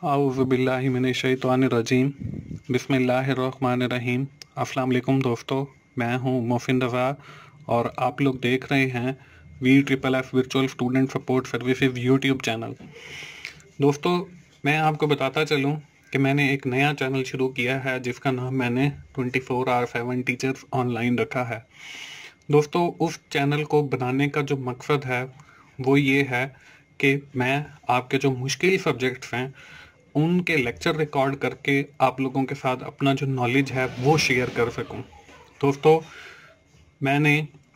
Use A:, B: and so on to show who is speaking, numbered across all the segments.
A: औज़ुबिल्लाहि मिनश्शैतानिर्रजीम बिस्मिल्लाहिर्रहमानिर्रहीम। अस्सलाम वालेकुम दोस्तों, मैं हूं मोहसिन रज़ा और आप लोग देख रहे हैं VSSS virtual student support services YouTube channel. दोस्तों, मैं आपको बताता चलूं कि मैंने एक नया चैनल शुरू किया है जिसका नाम मैंने 24/7 टीचर्स ऑनलाइन रखा है। दोस्तों, उस चैनल को बनाने का जो मकसद है वो ये है कि मैं आपके जो मुश्किल सब्जेक्ट्स हैं उनके लेक्चर रिकॉर्ड करके आप लोगों के साथ अपना जो नॉलेज है वो शेयर कर सकूं। दोस्तों, मैंने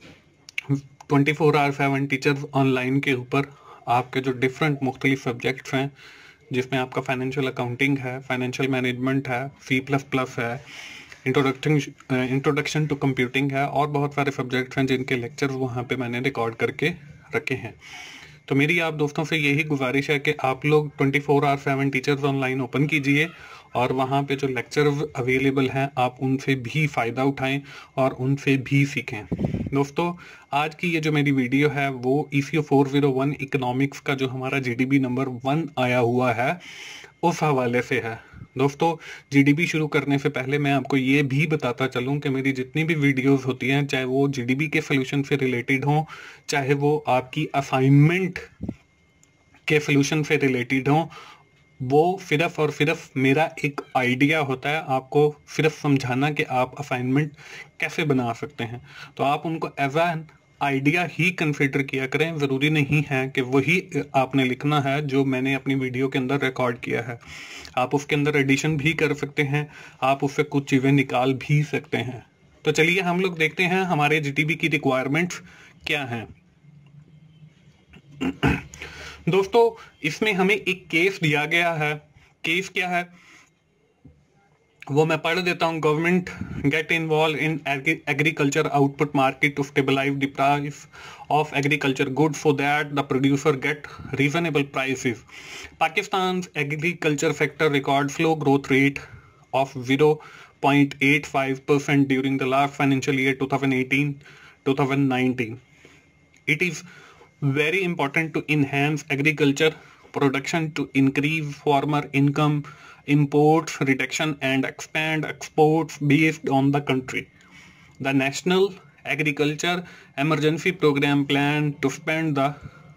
A: 24/7 टीचर्स ऑनलाइन के ऊपर आपके जो डिफरेंट मुख्तलिफ सब्जेक्ट्स हैं जिसमें आपका फाइनेंशियल अकाउंटिंग है, फाइनेंशियल मैनेजमेंट है, C++ है, इंट्रोडक्शन टू कंप्यूटिंग है और बहुत सारे सब्जेक्ट्स हैं जिनके लेक्चर्स वहाँ पे मैंने रिकॉर्ड करके रखे हैं। तो मेरी आप दोस्तों से यही गुजारिश है कि आप लोग 24/7 टीचर्स ऑनलाइन ओपन कीजिए और वहाँ पे जो लेक्चर्स अवेलेबल हैं आप उनसे भी फ़ायदा उठाएं और उनसे भी सीखें। दोस्तों, आज की ये जो मेरी वीडियो है वो ECO401 इकोनॉमिक्स का जो हमारा GDB नंबर 1 आया हुआ है उस हवाले से है। दोस्तों, GDB शुरू करने से पहले मैं आपको ये भी बताता चलूं कि मेरी जितनी भी वीडियोस होती हैं, चाहे वो GDB के सोल्यूशन से रिलेटेड हों, चाहे वो आपकी असाइनमेंट के सोल्यूशन से रिलेटेड हों, वो सिर्फ और सिर्फ मेरा एक आइडिया होता है आपको सिर्फ समझाना कि आप असाइनमेंट कैसे बना सकते हैं। तो आप उनको एज एन आइडिया ही कंसिडर किया करें। ज़रूरी नहीं है कि वही आपने लिखना है जो मैंने अपनी वीडियो के अंदर रिकॉर्ड किया है। आप उसके अंदर एडिशन भी कर सकते हैं, आप उससे कुछ चीज़ें निकाल भी सकते हैं। तो चलिए हम लोग देखते हैं हमारे GDB की रिक्वायरमेंट्स क्या हैं। दोस्तों, इसमें हमें एक केस दिया गया है। केस क्या है वो मैं पढ़ देता हूँ। Government get involve in agriculture output market to stabilise the price of agriculture good so that the producer get reasonable prices. Pakistan agriculture sector record slow growth rate of 0.85% during the last financial year 2018-2019. It is very important to enhance agriculture production to increase farmer income, imports reduction and expand exports based on the country. The National Agriculture Emergency Program plan to spend the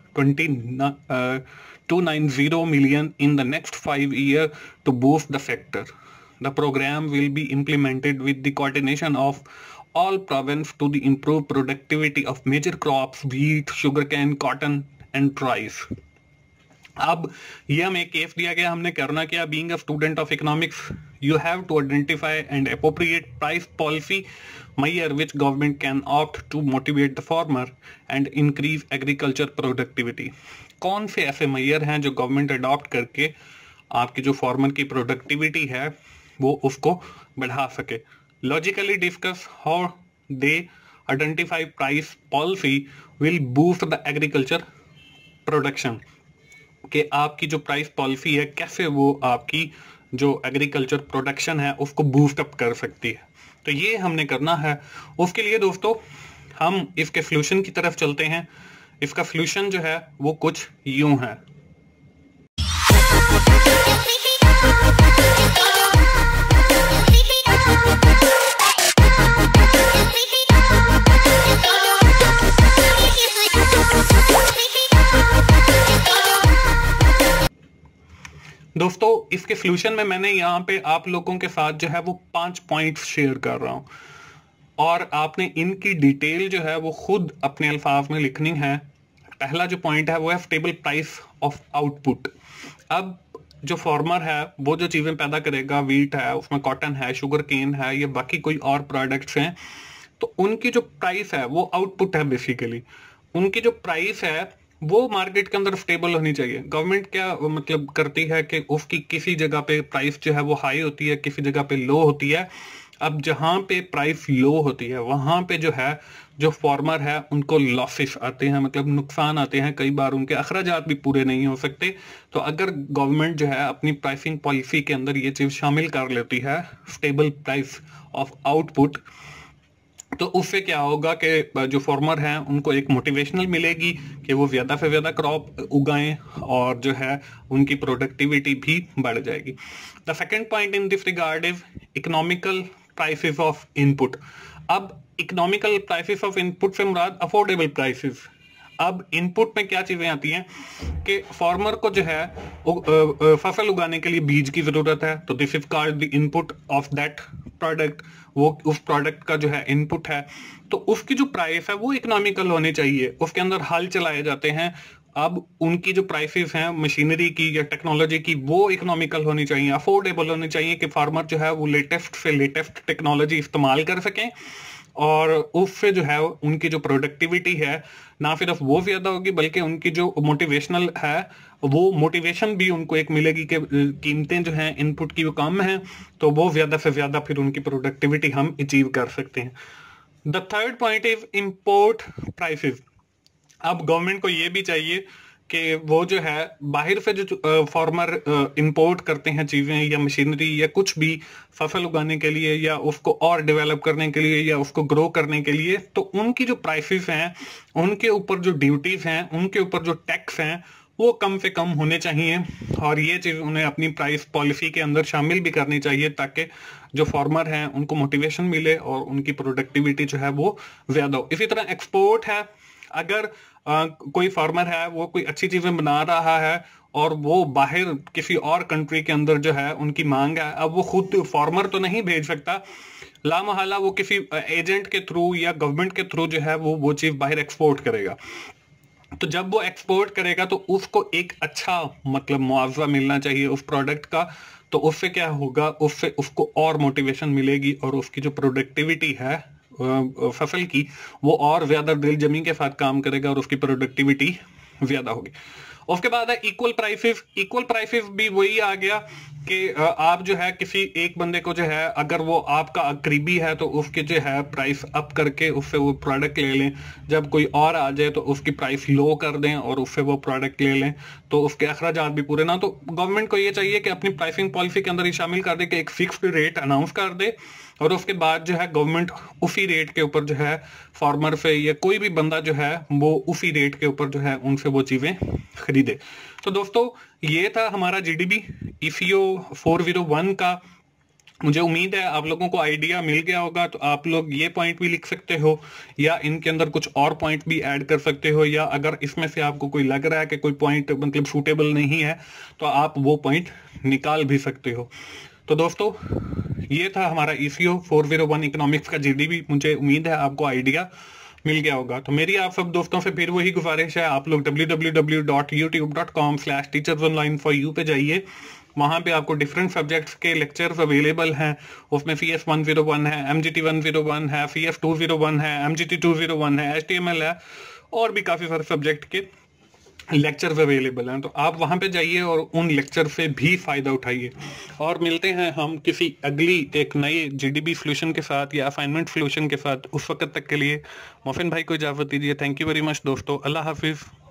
A: 290 million in the next 5 years to boost the sector. The program will be implemented with the coordination of all provinces to the improve productivity of major crops, wheat, sugarcane, cotton and rice. अब ये हमें case दिया गया, हमने करना क्या? Being a student of economics you have to identify and appropriate price policy measure which government can opt to motivate the farmer and increase agriculture productivity. कौन से ऐसे measure हैं जो गवर्नमेंट अडॉप्ट करके आपकी जो फार्मर की प्रोडक्टिविटी है वो उसको बढ़ा सके। Logically discuss how they identify price policy will boost the agriculture production, कि आपकी जो प्राइस पॉलिसी है कैसे वो आपकी जो एग्रीकल्चर प्रोडक्शन है उसको बूस्ट अप कर सकती है। तो ये हमने करना है। उसके लिए दोस्तों हम इसके सॉल्यूशन की तरफ चलते हैं। इसका सॉल्यूशन जो है वो कुछ यूं है। दोस्तों, इसके सॉल्यूशन में मैंने यहाँ पे आप लोगों के साथ जो है वो 5 पॉइंट्स शेयर कर रहा हूँ और आपने इनकी डिटेल जो है वो खुद अपने अल्फाज में लिखनी है। पहला जो पॉइंट है वो है स्टेबल प्राइस ऑफ आउटपुट। अब जो फार्मर है वो जो चीज़ें पैदा करेगा, वीट है, उसमें कॉटन है, शुगर केन है, ये बाकी कोई और प्रोडक्ट्स हैं, तो उनकी जो प्राइस है वो आउटपुट है। बेसिकली उनकी जो प्राइस है वो मार्केट के अंदर स्टेबल होनी चाहिए। गवर्नमेंट क्या मतलब करती है कि उसकी किसी जगह पे प्राइस जो है वो हाई होती है, किसी जगह पे लो होती है। अब जहाँ पे प्राइस लो होती है वहाँ पे जो है जो फार्मर है उनको लॉसेस आते हैं, मतलब नुकसान आते हैं। कई बार उनके अखराजात भी पूरे नहीं हो सकते। तो अगर गवर्नमेंट जो है अपनी प्राइसिंग पॉलिसी के अंदर ये चीज़ शामिल कर लेती है, स्टेबल प्राइस ऑफ आउटपुट, तो उससे क्या होगा कि जो फार्मर हैं उनको एक मोटिवेशनल मिलेगी कि वो ज़्यादा से ज़्यादा क्रॉप उगाएं और जो है उनकी प्रोडक्टिविटी भी बढ़ जाएगी। The second point in this regard is economical prices of input. अब इकोनॉमिकल प्राइसेस ऑफ इनपुट से मुराद अफोर्डेबल प्राइसेस। अब इनपुट में क्या चीजें आती हैं कि फार्मर को जो है फसल उगाने के लिए बीज की जरूरत है, तो this is called the input of that product. वो उस प्रोडक्ट का जो है इनपुट है, तो उसकी जो प्राइस है वो इकोनॉमिकल होनी चाहिए। उसके अंदर हल चलाए जाते हैं, अब उनकी जो प्राइसेस हैं मशीनरी की या टेक्नोलॉजी की वो इकोनॉमिकल होनी चाहिए, अफोर्डेबल होनी चाहिए कि फार्मर जो है वो लेटेस्ट से लेटेस्ट टेक्नोलॉजी इस्तेमाल कर सकें और उससे जो है उनकी जो प्रोडक्टिविटी है ना सिर्फ वो ज्यादा होगी बल्कि उनकी जो मोटिवेशनल है वो मोटिवेशन भी उनको एक मिलेगी कि कीमतें जो हैं इनपुट की वो कम हैं, तो वो ज्यादा से ज्यादा फिर उनकी प्रोडक्टिविटी हम अचीव कर सकते हैं। The third point is import prices. अब गवर्नमेंट को ये भी चाहिए कि वो जो है बाहर से जो फार्मर इंपोर्ट करते हैं चीजें या मशीनरी या कुछ भी फसल उगाने के लिए या उसको और डेवलप करने के लिए या उसको ग्रो करने के लिए, तो उनकी जो प्राइसेस हैं उनके ऊपर जो ड्यूटीज हैं उनके ऊपर जो टैक्स हैं वो कम से कम होने चाहिए और ये चीज उन्हें अपनी प्राइस पॉलिसी के अंदर शामिल भी करनी चाहिए ताकि जो फार्मर हैं उनको मोटिवेशन मिले और उनकी प्रोडक्टिविटी जो है वो ज्यादा हो। इसी तरह एक्सपोर्ट है, अगर कोई फार्मर है वो कोई अच्छी चीजें बना रहा है और वो बाहर किसी और कंट्री के अंदर जो है उनकी मांग है, अब वो खुद फार्मर तो नहीं भेज सकता, लामहला वो किसी एजेंट के थ्रू या गवर्नमेंट के थ्रू जो है वो चीज बाहर एक्सपोर्ट करेगा। तो जब वो एक्सपोर्ट करेगा तो उसको एक अच्छा मतलब मुआवजा मिलना चाहिए उस प्रोडक्ट का, तो उससे क्या होगा, उससे उसको और मोटिवेशन मिलेगी और उसकी जो प्रोडक्टिविटी है फसल की वो और ज्यादा दिल जमी के साथ काम करेगा और उसकी प्रोडक्टिविटी ज्यादा होगी। उसके बाद है इक्वल प्राइसेस। इक्वल प्राइसेस भी वही आ गया कि आप जो है किसी एक बंदे को जो है अगर वो आपका करीबी है तो उसके जो है प्राइस अप करके उससे वो प्रोडक्ट ले लें, जब कोई और आ जाए तो उसकी प्राइस लो कर दें और उससे वो प्रोडक्ट ले लें, तो उसके अखराजात भी पूरे ना। तो गवर्नमेंट को ये चाहिए कि अपनी प्राइसिंग पॉलिसी के अंदर ये शामिल कर दे कि एक फिक्स्ड रेट अनाउंस कर दे और उसके बाद जो है गवर्नमेंट उसी रेट के ऊपर जो है फार्मर से या कोई भी बंदा जो है वो उसी रेट के ऊपर जो है उनसे वो चीजें खरीदे। तो दोस्तों ये था हमारा GDB ECO401 का। मुझे उम्मीद है आप लोगों को आइडिया मिल गया होगा, तो आप लोग ये पॉइंट भी लिख सकते हो या इनके अंदर कुछ और पॉइंट भी ऐड कर सकते हो, या अगर इसमें से आपको कोई लग रहा है कि कोई पॉइंट मतलब सूटेबल नहीं है तो आप वो पॉइंट निकाल भी सकते हो। तो दोस्तों ये था हमारा ECO401 इकोनॉमिक्स का GDB। मुझे उम्मीद है आपको आइडिया मिल गया होगा। तो मेरी आप सब दोस्तों से फिर वही गुजारिश है, आप लोग www.youtube.com/teachersonline4u पे जाइए, वहां पे आपको डिफरेंट सब्जेक्ट्स के लेक्चर्स अवेलेबल हैं। उसमें CS 101 है, MGT 101 है, CS 201 है, MGT 201 है, HTML है और भी काफी सारे सब्जेक्ट के लेक्चर्स अवेलेबल हैं। तो आप वहां पे जाइए और उन लेक्चर से भी फायदा उठाइए। और मिलते हैं हम किसी अगली एक नए GDB सोल्यूशन के साथ या असाइनमेंट सोल्यूशन के साथ। उस वक्त तक के लिए मोहसिन भाई को इजाजत दीजिए। थैंक यू वेरी मच दोस्तों, अल्लाह हाफिज।